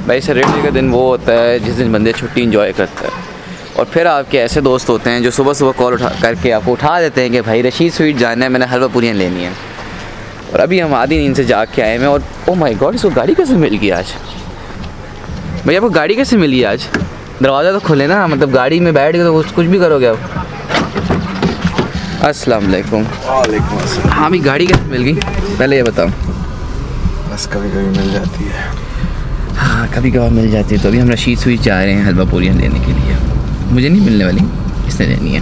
भाई सैटरडे का दिन वो होता है जिस दिन बंदे छुट्टी इंजॉय करता है। और फिर आपके ऐसे दोस्त होते हैं जो सुबह सुबह कॉल उठा करके आपको उठा देते हैं कि भाई रशीद स्वीट जाना है, मैंने हलवा पूरियाँ लेनी है। और अभी हम आधी नींद से जाग के आए हैं और ओ माय गॉड, इसको गाड़ी कैसे मिल गई आज? भैया आपको गाड़ी कैसे मिली आज? दरवाज़ा तो खोले ना, मतलब गाड़ी में बैठ के तो कुछ भी करोगे आप। अस्सलाम वालेकुम। वालेकुम अस्सलाम। हाँ भी गाड़ी कैसे मिल गई पहले ये बताओ। बस कभी कभी मिल जाती है। हाँ कभी कभार मिल जाती है। तो अभी हम रशीद स्वीट जा रहे हैं हलवा पूरियाँ लेने के लिए। मुझे नहीं मिलने वाली, इसने लेनी है।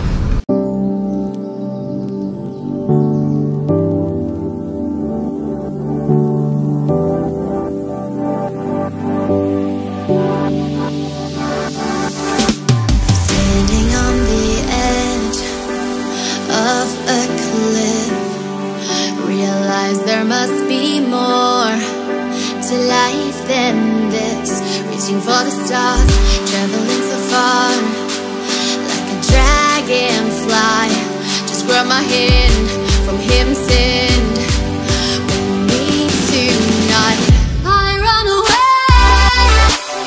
There must be more to life than this. Reaching for the stars, traveling so far, like a dragonfly. Just grab my hand from him, send with me tonight. I run away.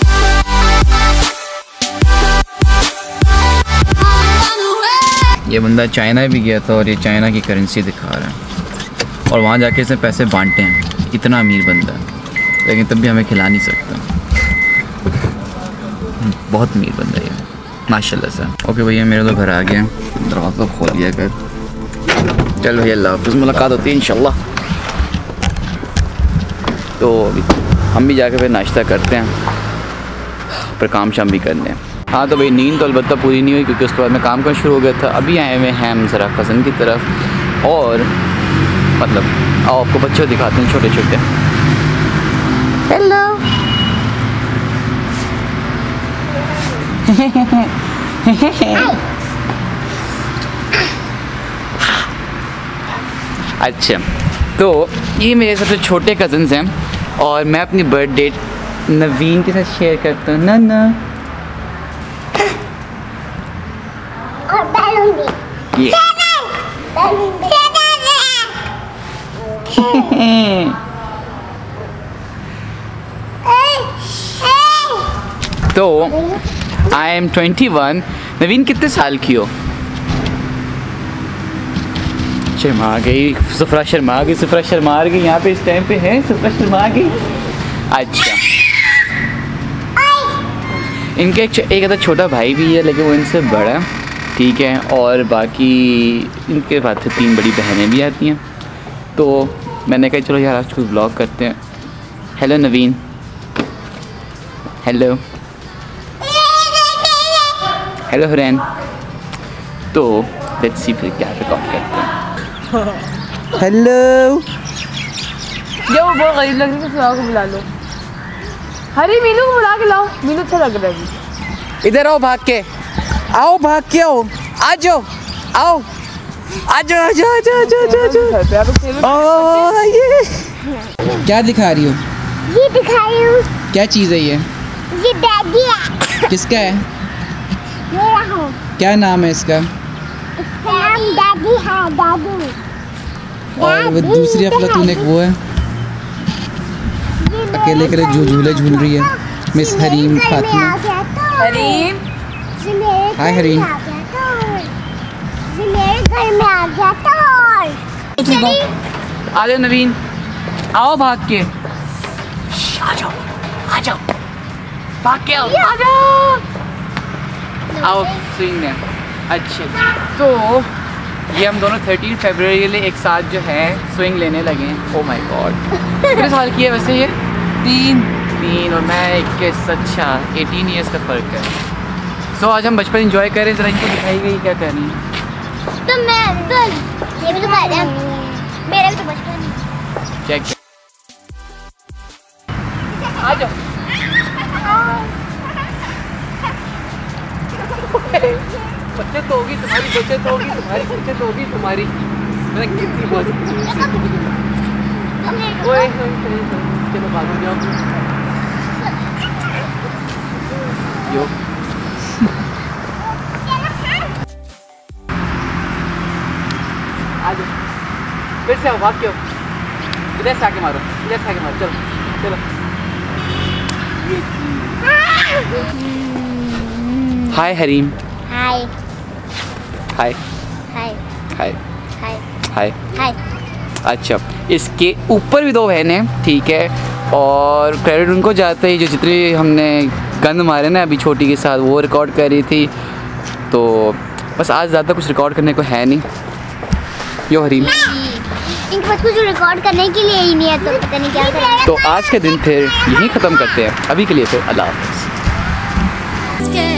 I run away. ये बंदा China भी गया था और ये China की currency दिखा रहा है और वहाँ जाके इसने पैसे बांटे हैं। इतना अमीर बंदा है लेकिन तब भी हमें खिला नहीं सकता। बहुत अमीर बंदा है माशाल्लाह से। ओके भैया मेरे तो घर आ गया, दरवाज़ा खोल दिया कर। चल भैया अल्लाह हाफ़िज़, मुलाकात होती है इंशाल्लाह। तो हम भी जाके फिर नाश्ता करते हैं, फिर काम शाम भी करने हैं। हाँ तो भाई नींद तो अलबत्ता पूरी नहीं हुई क्योंकि उसके बाद में काम करना शुरू हो गया था। अभी आए हुए हैं हम ज़रा कज़न की तरफ और मतलब आओ आपको बच्चे दिखाते हैं छोटे छोटे। हेलो अच्छा तो ये मेरे सबसे छोटे कज़न्स हैं और मैं अपनी बर्थ डेट नवीन के साथ शेयर करता हूँ ना ना। ये तो आई एम 21। नवीन कितने साल की हो? शर्मा गई सुफरा, शर्मा गई सुफरा, शर्मा गई यहाँ पे इस टाइम पे है सुफरा, शर्मा गई। अच्छा इनके एक अदा छोटा भाई भी है लेकिन वो इनसे बड़ा है, ठीक है। और बाकी इनके बाद से 3 बड़ी बहनें भी आती हैं। तो मैंने कहा चलो यार आज कुछ ब्लॉग करते हैं। Hello Naveen. Hello hello Hurain. तो लेट्स सी फिर क्या रिकॉर्ड करते हैं। हेलो जो वो बहुत गरीब लग रही है सुनाओ को बुला लो। हरी मीनू को बुला के लाओ, मीनू अच्छा लग रहा है। इधर आओ, भाग के आओ, भाग के आओ, आ जाओ, आओ आ जाओ, आ जाओ, आ जाओ, आ जाओ। ये क्या दिखा रही हो? ये दिखा रही हूँ। क्या चीज़ है ये? ये दादी है। किसका है? मेरा हूँ। क्या नाम है इसका? इसका नाम दादी है, दादी। और वो दूसरी अफलातून एक वो है अकेले के लिए झूले झूल रही है, मिस हरीम फातिमा। हरीम हाय हरीम। मेरे घर में आ गया तो आ जाओ नवीन, आओ भाग के, आ जाओ, आ जाओ, भाग के आओ, आ जाओ, आओ स्विंग में। अच्छा तो ये हम दोनों 13 फरवरी के लिए एक साथ जो है स्विंग लेने लगे हैं। ओह माय गॉड कितने साल की है वैसे ये? 3 और मैं 21। अच्छा 18 ईयर्स का फ़र्क है। सो आज हम बचपन एंजॉय कर रहे हैं। ज़रा इनको दिखाई गई क्या कर रही है? तो मैं तो ये भी तो कर रहा हूँ, मेरा भी तो बचपन है। चेक आ जाओ। बचत होगी तुम्हारी, बचत होगी तुम्हारी, बचत होगी तुम्हारी। मैं कितनी बहुत ओए चलो भागो जाओ। यो आ जाओ, फिर से आओ, भाग के आओ, इधर से आके मारो, इधर से आके मारो, चलो चलो। ये हाय हरीम। हाय हाय हाय हाय हाय हाय। हाय। अच्छा, इसके ऊपर भी 2 बहन हैं, ठीक है, और क्रेडिट उनको जाता है। जो जितने हमने गंद मारे ना अभी छोटी के साथ, वो रिकॉर्ड कर रही थी। तो बस आज ज़्यादा कुछ रिकॉर्ड करने को है नहीं। यो हरीम, इनके पास कुछ रिकॉर्ड करने के लिए ही नहीं है, तो पता नहीं क्या करें। तो आज के दिन फिर यहीं ख़त्म करते हैं। अभी के लिए फिर अल्लाह हाफ़िज़।